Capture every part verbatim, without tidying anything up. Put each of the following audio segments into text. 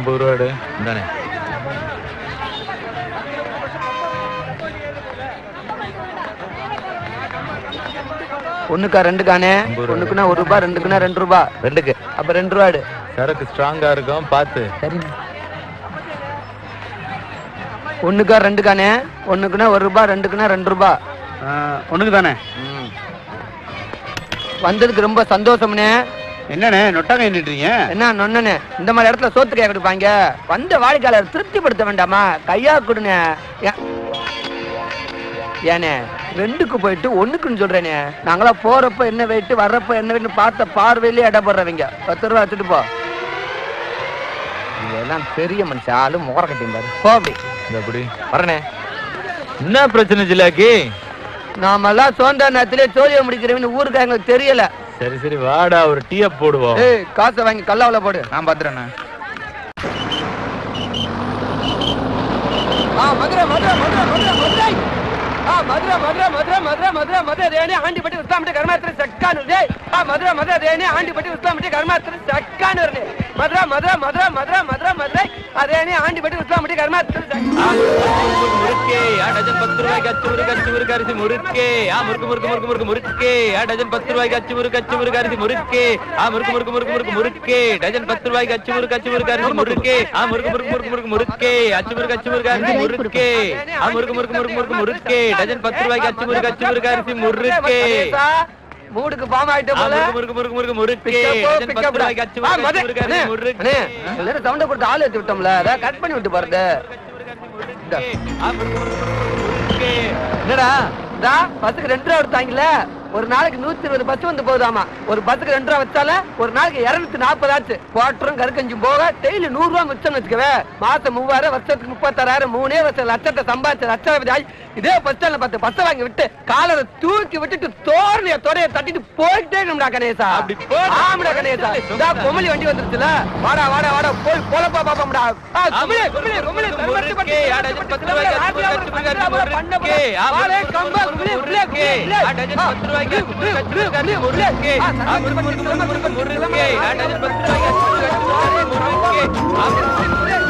ஐம்பது ரூபாடு தானே. ஒண்ணுக்கா ரெண்டுக்கானே? ஒண்ணுக்குன்னா ஒரு ரூபாய், ரெண்டுக்குன்னா ரெண்டு ரூபாய். ரெண்டுக்கு அப்ப ரெண்டு ரூபாடு. சரக்கு ஸ்ட்ராங்கா இருக்கும் பார்த்து. சரி. ஒண்ணுக்கா ரெண்டுக்கானே? ஒண்ணுக்குன்னா ஒரு ரூபாய், ரெண்டுக்குன்னா ரெண்டு ரூபாய். ஒண்ணுக்கு தானே. வந்ததுக்கு ரொம்ப சந்தோஷம்னே. என்னண்ணே நொட்டாங்க நின்றுட்டீங்க? என்ன நொண்ணனே, இந்த மாதிரி இடத்துல சோத்து கையா கொடுப்பாங்க. வந்த வாடிக்கையாளர் திருப்திப்படுத்த வேண்டாமா? கையா கொடுனே. ஏனே ரெண்டுக்கு போயிட்டு ஒண்ணுக்குன்னு சொல்றேனே. நாங்களா போறப்ப என்ன வெயிட்டு, வர்றப்ப என்ன வெயிட்டு பார்த்த பார்வையிலே இடப்படுறவங்க. பத்து ரூபா வச்சுட்டு போ. இதெல்லாம் பெரிய மனுஷன் ஆளு முகர கட்டியும் பாரு. போ அப்படி அப்படி வரனே. என்ன பிரச்சனை ஜிலாக்கி? நாமெல்லாம் சோந்தா நேரத்திலே சோழிய முடிக்கிறவன்னு ஊருக்கு எங்களுக்கு தெரியல. சரி சரி வாடா ஒரு டீ போடுவோம். ஏய் காசை வாங்கி கல்லாவில போடு. நான் பாத்துறேண்ணே. ஆ மதுரை மதுரை மதுரை மதுரை மதுரை ஆ மதுரை மதுரை மதுரை மதுரை மதுரை மதுரை தேனி ஆண்டிப்பட்டி உஸ்லாமிட்டி கர்மாத்திரி சக்கானு. ஆ மதுரை மதுரை தேனி ஆண்டிப்பட்டி உஸ்லாமிட்டி கர்மாத்திரி சக்கானு. மதுரை மதுரை மதுரை மதுரை மதுரை மதுரை அதேனி ஆண்டிப்பட்டி உஸ்லாமிட்டி கர்மாத்திரி முறுக்கே. ஆ டஜன் பத்து ரூபாய்க்கு அச்சு முறுக்கு அச்சு முறுக்கு அரிசி முறுக்கே. ஆ முறுக்கு முறுக்கு முறுக்கு முறுக்கு முறுக்கே. ஆ டஜன் பத்து ரூபாய்க்கு அச்சு முறுக்கு அச்சு முறுக்கு அரிசி முறுக்கே. ஆ முறுக்கு முறுக்கு முறுக்கு முறுக்கு முறுக்கே. டஜன் பத்து ரூபாய்க்கு அச்சு முறுக்கு அச்சு முறுக்கு அரிசி முறுக்கே. ஆ முறுக்கு முறுக்கு முறுக்கு முறுக்கு முறுக்கே. அச்சு முறுக்கு அச்சு முறுக்கு அரிசி முறுக்கே. ஆ முறுக்கு முறுக்கு முறுக்கு முறுக்கு முறுக்கே. டஜன் பத்து ரூபாய்க்கு அச்சு முறுக்கு அச்சு முறுக்கு அரிசி முறுக்கே. மூடுக்கு பாம் ஆயிட்டு போல. முறுக்கு முறுக்கு முறுக்கு முறுக்கே. டஜன் பத்து ரூபாய்க்கு அச்சு முறுக்கு அச்சு முறுக்கு அரிசி முறுக்கே. எல்லாரும் சவுண்ட கொடுத்து ஆள் ஏத்தி விட்டோம்ல. அத கட் பண்ணி விட்டு பாருங்க. என்னடா டா பஸ்ஸுக்கு ரெண்டு ரூபா எடுத்தாங்கல்ல. ஒரு நாளைக்கு நூத்தி இருபது பஸ் வந்து போகுதாமா. ஒரு பஸ்ஸுக்கு ரெண்டு ரூபா வச்சால ஒரு நாளைக்கு இருநூத்தி நாற்பது ஆச்சு. குவாட்டரும் கருக்கஞ்சும் போக டெய்லி நூறு ரூபா மிச்சம் வச்சுக்கவே. மாசம் மூவாயிரம், வருஷத்துக்கு முப்பத்தாறாயிரம், மூணே வருஷம் லட்சத்தை சம்பாதிச்ச லட்சாதிபதி ஆகி இதே பஸ் ஸ்டாண்ட்ல பத்து பஸ்ஸை வாங்கி விட்டு காலரை தூக்கி விட்டுட்டு தோரணைய தொடைய தட்டிட்டு போயிட்டே இருக்கா கணேசா. ஆமாடா கணேசா. இதா பொம்மலி வண்டி வந்துருச்சுல. வாடா வாடா வாடா போய் போலப்பா பாப்போம்டா. குமிழே குமிழே குமிழே தர்மத்துக்கு ஆடஜன் பத்து ரூபாய்க்கு அச்சு முறுக்கு அச்சு முறுக்கு ஆலே கம்பா குமிழே குமிழே ஆடஜன் பத்து ரூபாய்க்கு அச்சு முறுக்கு அச்சு முறுக்கு ஆ முறுக்கு முறுக்கு முறுக்கு முறுக்கு ஆடஜன் பத்து ரூபாய்க்கு அச்சு முறுக்கு அச்சு முறுக்கு ஆ முறுக்கு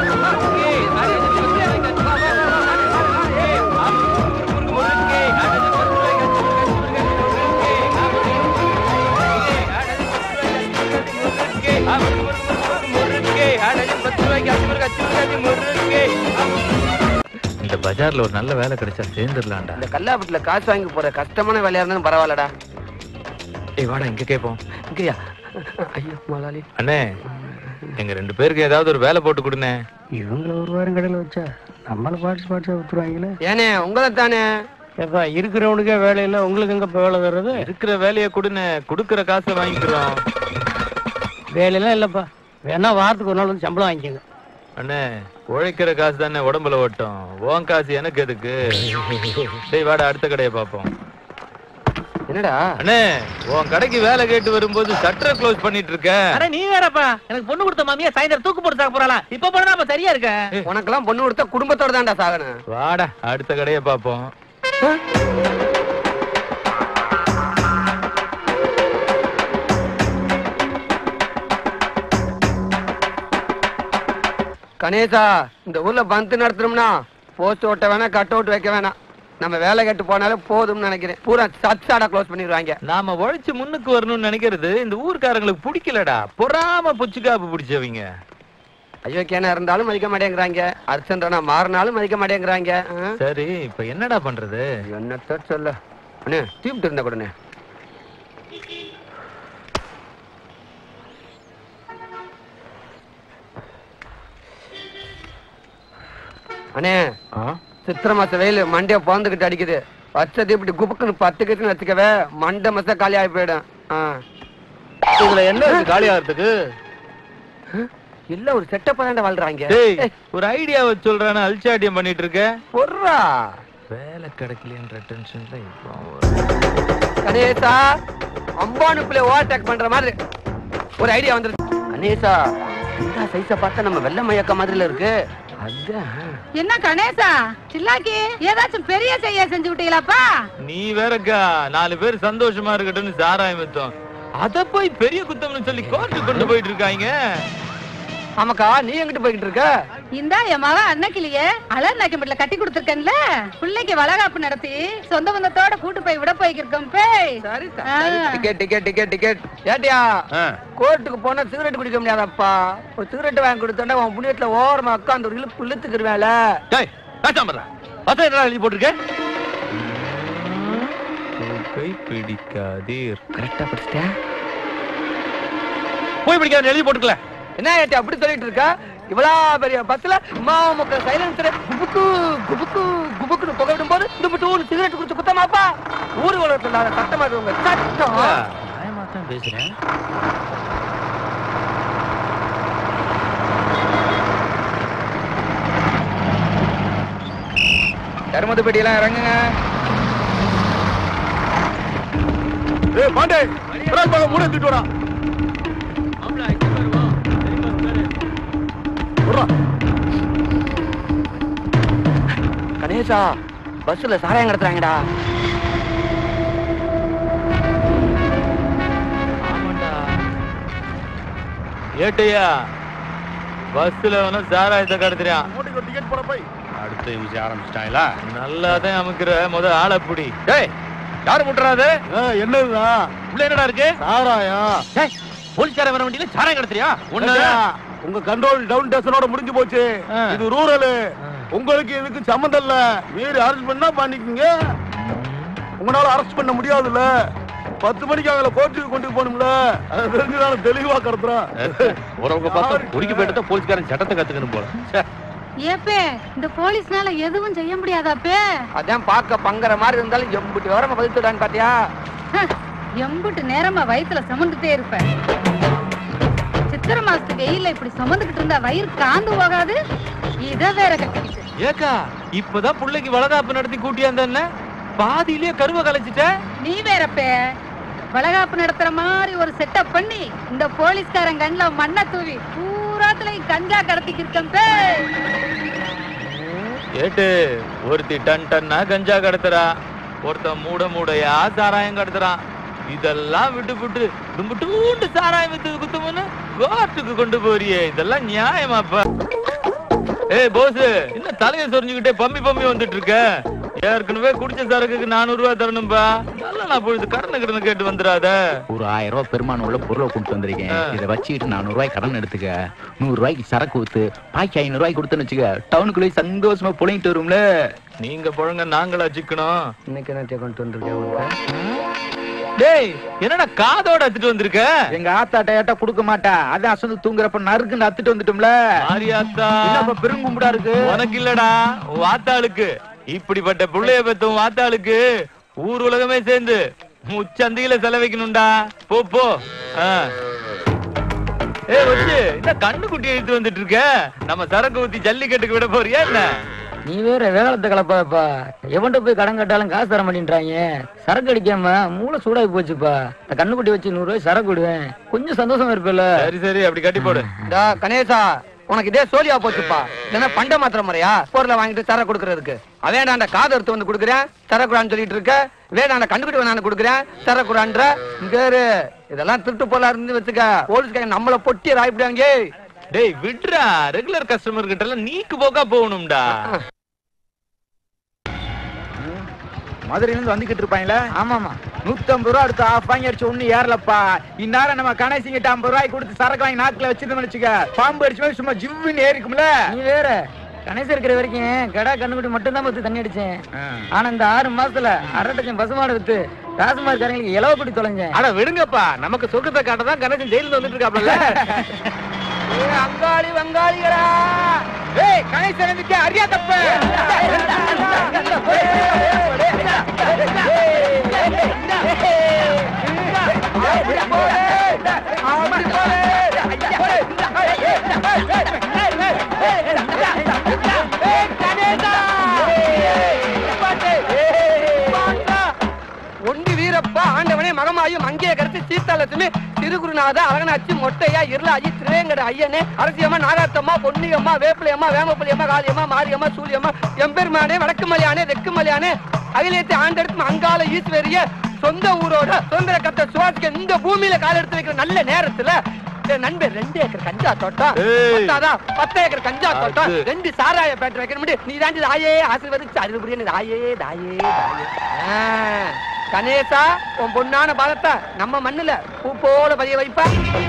இந்த பஜார்ல ஒரு நல்ல வேலை கிடைச்சா சேர்ந்துடலாம்டா. இந்த கல்லாப்பட்டில காசு வாங்கி போற கஷ்டமான வேலையா இருந்தாலும் பரவாயில்லடா. ஏய் வாடா இங்க கேப்போம். இங்கயா? ஐயோ முதலாளி. அண்ணே எங்க ரெண்டு பேருக்கு ஏதாவது ஒரு வேலை போட்டு கொடுனே. இவங்கள ஒரு வாரம் கடையில வச்சா நம்மள பாட்ஸ் பாட்ஸா வித்துருவாங்களே. ஏனே உங்களை தானே. ஏப்பா இருக்கிறவனுக்கே வேலை இல்லை, உங்களுக்கு எங்க வேலை தர்றது? இருக்கிற வேலையை கொடுனே, கொடுக்குற காசை வாங்கிக்கிறோம். வேலையெல்லாம் இல்லப்பா, வேணா வாரத்துக்கு ஒரு நாள் வந்து சம்பளம் வாங்கிக்கோங்க. அண்ணே உழைக்கிற காசு தானே உடம்புல ஓட்டும். உன் காசு எனக்கு எதுக்கு? டேய் வாடா அடுத்த கடையை பார்ப்போம். என்னடா அண்ணே உன் கடைக்கு வேலை கேட்டு வரும்போது ஷட்டரை க்ளோஸ் பண்ணிட்டு இருக்க. அட நீ வேறப்பா, எனக்கு பொண்ணு கொடுத்த மாமியா சாயந்தரம் தூக்கு போட்டு சாக போறாளா? இப்ப போனா அப்ப சரியா இருக்க. உனக்கெல்லாம் பொண்ணு கொடுத்தா குடும்பத்தோட தான்டா சாகணும். வாடா அடுத்த கடையை பார்ப்போம். கணேசா இந்த ஊர்ல பந்து நடத்தணும்னா போஸ்ட் ஓட்ட வேணாம், கட் அவுட் வைக்க வேணாம். நம்ம வேலை கட்டு போனாலும் போதும்னு நினைக்கிறேன். பூரா சட்சாடா க்ளோஸ் பண்ணிடுவாங்க. நாம உழைச்சு முன்னுக்கு வரணும்னு நினைக்கிறது இந்த ஊர்க்காரங்களுக்கு பிடிக்கலடா. பொறாம புச்சுக்காப்பு பிடிச்சவங்க. அயோக்கியனா இருந்தாலும் மதிக்க மாட்டேங்கிறாங்க, அர்ச்சன்றனா மாறினாலும் மதிக்க மாட்டேங்கிறாங்க. சரி இப்ப என்னடா பண்றது? என்னத்த சொல்ல அண்ணே, தீப்ட்டு இருந்த கூடனே. அண்ணே சித்திர மாச வெயில் மண்டைய பாந்துகிட்டு அடிக்குது. பச்சை தீப்பிட்டு குப்புக்குன்னு பத்து கிட்டுன்னு வச்சுக்கவே மண்டை மச காலி ஆகி போயிடும். இதுல என்ன காலி ஆகிறதுக்கு இல்ல, ஒரு செட்டப்பா தாண்ட வாழ்றாங்க. ஒரு ஐடியாவை சொல்றானே அல்சாட்டியம் பண்ணிட்டு இருக்க. பொர்றா வேலை கிடைக்கலன்ற டென்ஷன்ல கணேசா அம்பானுக்குள்ளே ஓவர்டேக் பண்ற மாதிரி ஒரு ஐடியா வந்துருச்சு. கணேசா இந்த சைஸ பார்த்தா நம்ம வெள்ளை மயக்க மாதிரில இருக்கு. என்ன கணேசா சில்லாக்கி ஏதாச்சும் பெரிய செய்ய செஞ்சு விட்டீங்களாப்பா? நீ வேறக்கா நாலு பேர் சந்தோஷமா இருக்கட்டும்னு சாராயம் வித்தோம். அத போய் பெரிய குத்தம்னு சொல்லி கோர்ட்டு கொண்டு போயிட்டு இருக்காங்க. ஆமாக்கா, நீ எங்கிட்டு போய்கிட்டு இருக்க? இந்தா என் மகன் அன்னைக்கிலேயே அலர் நாயக்கம்பட்டில கட்டி கொடுத்துருக்கேன்ல, பிள்ளைக்கு வளகாப்பு நடத்தி சொந்த பந்தத்தோட கூட்டு போய் விட போய்க்கிருக்கோம். சரி, டிக்கெட் டிக்கெட் டிக்கெட் டிக்கெட். ஏட்டியா, கோர்ட்டுக்கு போனா சிகரெட் குடிக்க முடியாதப்பா. ஒரு சிகரெட் வாங்கி கொடுத்தோன்னா உன் புண்ணியத்துல ஓரமா உட்காந்து ஒரு இழுப்பு இழுத்துக்கிருவேல. எழுதி போட்டிருக்கேன், பிடிக்காதீர். கரெக்டா படிச்சிட்டேன். போய் பிடிக்காது எழுதி போட்டுக்கல. என்ன ஏட்டி அப்படி சொல்லிட்டு இருக்க? இவ்வளா பெரிய பஸ்ல மாமுக்க சைலன்சர் குபுக்கு குபுக்கு குபுக்குன்னு புகை விடும் போது இந்த மட்டும் சிகரெட் குடிச்சு குத்தமாப்பா? ஊரு உலகத்துல சட்டமா இருக்குங்க சட்டம். நான் பேசுறேன். தர்மது பெட்டியெல்லாம் இறங்குங்க. ஏய் பாண்டே, பிராஸ் பாக மூணு எடுத்துட்டு வரா. கணேசா, பஸ்ல சாராயம் கடத்துறாங்கடா. ஏட்டையா, பஸ்ல வேணும் சாராயத்தை கடத்துறான். டிக்கெட் போட போய் அடுத்த விஷயம் ஆரம்பிச்சிட்டாங்களா? நல்லாதான் அமுக்குற, முத ஆளப்புடி. டேய், யாரு முட்டுறாது? என்னதுதான் உள்ள என்னடா இருக்கு? சாராயம். போலீஸ்கார வர வண்டியில சாராயம் கடத்துறியா? ஒண்ணு உங்க கண்ட்ரோல் டவுன் ஸ்டேஷனோட முடிஞ்சு போச்சு. இது ரூரல், உங்களுக்கு இதுக்கு சம்மந்தம் இல்ல. மீறி அரெஸ்ட் பண்ணா பண்ணிக்கங்க. உங்களால அரெஸ்ட் பண்ண முடியாதுல்ல. பத்து மணிக்கு அவங்கள கோர்ட்டுக்கு கொண்டு போகணும்ல. அதை தெரிஞ்சுதான் தெளிவா கடத்துறான். உறவுங்க பார்த்தா குடிக்க போயிட்டு போலீஸ்காரன் சட்டத்தை கத்துக்கணும் போல. ஏப்பே, இந்த போலீஸ்னால எதுவும் செய்ய முடியாதாப்பே? அதான் பாக்க பங்கற மாதிரி இருந்தாலும் எம்புட்டு வரமா பதிச்சுடான்னு பாத்தியா? எம்புட்டு நேரமா வயித்துல சுமந்துட்டே இருப்பேன். சித்திரை மாசத்துக்கு வெயில இப்படி சுமந்துக்கிட்டு இருந்தா வயிறு காந்து போகாது. இத வேற கட்டிக்கிட்டு. ஏக்கா, இப்பதான் பிள்ளைக்கு வளகாப்பு நடத்தி கூட்டியாந்த பாதியிலேயே கருவை கலைச்சிட்ட. நீ வேறப்பே, வளகாப்பு நடத்துற மாதிரி ஒரு செட்டப் பண்ணி இந்த போலீஸ்காரன் கண்ணுல மண்ணை தூவி பூராத்துலயும் கஞ்சா கடத்திக்கிருக்கே. ஏட்டு, ஒருத்தி டன் டன்னா கஞ்சா கடத்துறா, ஒருத்த மூட மூடையா சாராயம் கடத்துறான். இதெல்லாம் விட்டு விட்டு தும்புட்டு சாராயம் வித்து குத்துமுன்னு கோர்ட்டுக்கு கொண்டு போறியே, இதெல்லாம் நியாயமாப்பா? ஏய் போஸ், என்ன தலையை சொரிஞ்சுக்கிட்டே பம்பி பம்பி வந்துட்டு இருக்க? ஏற்கனவே குடிச்ச சரக்குக்கு நானூறு ரூபாய் தரணும்பா. நல்லா நான் பொழுது கடனை கடனை கேட்டு வந்துடாத. ஒரு ஆயிரம் ரூபாய் பெருமானம் உள்ள பொருளை கொண்டு வந்திருக்கேன். இதை வச்சுக்கிட்டு நானூறு ரூபாய் கடன் எடுத்துக்க. நூறு ரூபாய்க்கு சரக்கு ஊத்து, பாக்கி ஐநூறு ரூபாய்க்கு கொடுத்துன்னு வச்சுக்க. டவுனுக்குள்ளே சந்தோஷமா புழைங்கிட்டு வரும்ல. நீங்க புழங்க நாங்களா சிக்கணும். இன்னைக்கு என்ன கொண்டு வந்திருக்கேன்? டேய், என்னடா காதோட அத்துட்டு வந்திருக்க? எங்க ஆத்தா டேட்டா கொடுக்க மாட்டா. அதான் அசந்து தூங்குறப்ப நறுக்குன்னு அத்துட்டு வந்துட்டோம்ல. மாரியாத்தா, என்னப்பா பெருங்கும்படா இருக்கு? உனக்கு இல்லடா, வாத்தாளுக்கு. இப்படிப்பட்ட புள்ளைய பெத்தும் வாத்தாளுக்கு ஊர் உலகமே சேர்ந்து முச்சந்தியில செலவைக்கணும்டா. போ போ. ஏ வச்சு இந்த கண்ணு குட்டி எடுத்து வந்துட்டு இருக்க. நம்ம சரக்கு ஊத்தி ஜல்லிக்கட்டுக்கு விட போறியா என்ன? நீ வேற வேகத்தை கலப்பாப்பா. எவன்கிட்ட போய் கடன் கட்டாலும் காசு தர மாட்டேன்றாங்க. சரக்கு அடிக்காம மூளை சூடாகி போச்சுப்பா. இந்த கண்ணுக்குட்டி வச்சு நூறு ரூபாய் சரக்கு விடுவேன், கொஞ்சம் சந்தோஷமா இருப்பேல. சரி சரி, அப்படி கட்டி போடு. கணேசா, உனக்கு இதே சோழியா போச்சுப்பா. என்ன பண்ட மாத்திர முறையா பொருளை வாங்கிட்டு சர கொடுக்கறதுக்கு? அவேண்டாண்ட காது எடுத்து வந்து கொடுக்குறேன் சரக்குறான்னு சொல்லிட்டு இருக்க. வேண்டாண்ட கண்டுபிடி வேணான்னு கொடுக்குறேன் சரக்குறான்ற. இங்க இதெல்லாம் திருட்டு போல இருந்து வச்சுக்க. போலீஸ்காரங்க நம்மள பொட்டி ராய்ப்பிடுவாங்க. டேய் விட்றா, ரெகுலர் கஸ்டமர் கிட்ட எல்லாம் நீக்கு போக்கா போகணும்டா. மதுரையில இருந்து வந்துகிட்டு இருப்பாங்களா? ஆமாமா, நூத்தி ஐம்பது ரூபா எடுத்து ஆஃப் வாங்கி அடிச்சு ஒண்ணு ஏறலப்பா. இந்நேரம் நம்ம கணேசிங்கிட்ட ஐம்பது ரூபாய் கொடுத்து சரக்கு வாங்கி நாக்குல வச்சிருந்தோம்னு வச்சுக்க, பாம்பு அடிச்சு மாதிரி சும்மா ஜிவ்வுன்னு ஏறிக்கும்ல. நீ வேற கணேசன் இருக்கிற வரைக்கும் கடா கண்ணுக்குட்டி மட்டும் தான் பத்து தண்ணி அடிச்சேன். ஆனா இந்த ஆறு மாசத்துல அரை டஜன் பசுமாடு வித்து ராசுமார்காரங்களுக்கு இலவ குடி தொலைஞ்சேன். ஆனா விடுங்கப்பா, நமக்கு சொர்க்கத்தை காட்டதான் கணேசன் ஜெயில வந்துட்டு இருக்காப்ல. அங்காளி வங்காளிகளா, ஏய் கணேசன் வந்துட்டு அறியா தப்பு. ஒண்டி வீரப்பா ஆண்டவனே மகமாயும் அங்கேயே கருத்து சீத்தாலட்சுமி திருகுருநாத அழகனாச்சி மொட்டையா இருளாஜி திருவேங்கட ஐயனே அரசியம்மா நாகாத்தம்மா பொன்னியம்மா வேப்பிலையம்மா வேமப்பள்ளியம்மா காளியம்மா மாரியம்மா சூரியம்மா எம்பெருமானே வடக்குமலையானே தெக்குமலையானே அகிலேத்தி ஆண்டெடுத்து அங்கால ஈஸ்வரிய சொந்த ஊரோட சுதந்திர கத்த சுவாசிக்க இந்த பூமியில கால எடுத்து வைக்கிற நல்ல நேரத்துல என் நண்பர் ரெண்டு ஏக்கர் கஞ்சா தோட்டம் ஏய். பத்தாதா பத்து ஏக்கர் கஞ்சா தோட்டம் அது. ரெண்டு சாராய பேட்டரி வைக்கணும் நீ தாண்டி தாயே ஆசீர்வதிச்சு அறுபது புரிய தாயே தாயே தாயே ஆ, கணேசா உன் பொண்ணான பாதத்தை நம்ம மண்ணுல பூ போல பதிய வைப்பா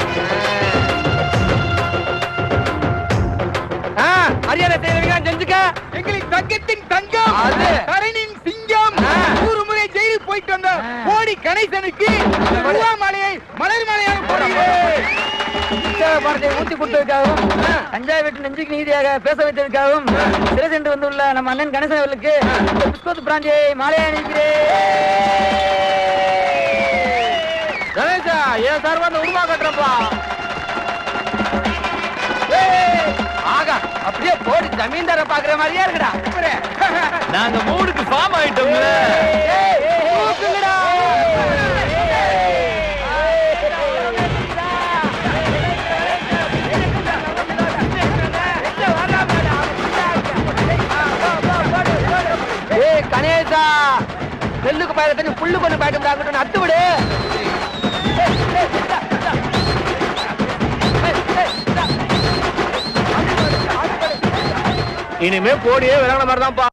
ஆ, மரியாதை செய்யறவங்க செஞ்சுக்க எங்களின் தங்கத்தின் தங்கம் அது. கரணின் சிங்கம் ஆ. நூறு முறை ஜெயிலில் போயிட்டு வந்த கோடி கணேசனுக்கு ரூபா மாலையை மலர் மாலையாக போடுகிறேன். பணத்தை ஊத்தி கொடுத்ததுக்காகவும் கஞ்சா வீட்டு நெஞ்சுக்கு நீதியாக பேச வைத்ததற்காகவும் சிறை சென்று வந்துள்ள நம்ம அண்ணன் கணேசன் அவர்களுக்கு இந்த பிஸ்கோத் பிராந்தியை மாலையா அணிக்கிறேன். கணேசா ஏன் சார் வந்து உருவா கட்டுறப்பா ஆகா அப்படியே போடி ஜமீன்தார பாக்குற மாதிரியா இருக்குடா நாங்க மூணுக்கு ஃபார்ம் ஆயிட்டோம்ல. தூக்குங்கடா. ஏய் கணேசா நெல்லுக்கு பாயிர தண்ணி புல்லு கொண்டு பாயிட்டு அத்து விடு இனிமே போடியே விளையாட மாதிரி தான்ப்பா.